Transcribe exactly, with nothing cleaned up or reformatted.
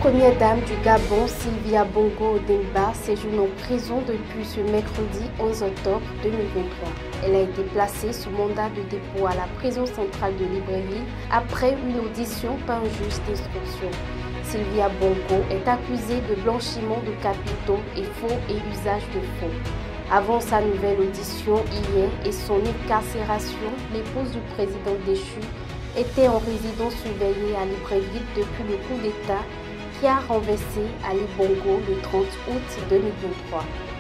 L'ex-première dame du Gabon, Sylvia Bongo Ondimba, séjourne en prison depuis ce mercredi onze octobre deux mille vingt-trois. Elle a été placée sous mandat de dépôt à la prison centrale de Libreville après une audition par un juge d'instruction. Sylvia Bongo est accusée de blanchiment de capitaux et faux et usage de faux. Avant sa nouvelle audition hier et son incarcération, l'épouse du président déchu était en résidence surveillée à Libreville depuis le coup d'État qui a renversé Ali Bongo le trente août deux mille vingt-trois.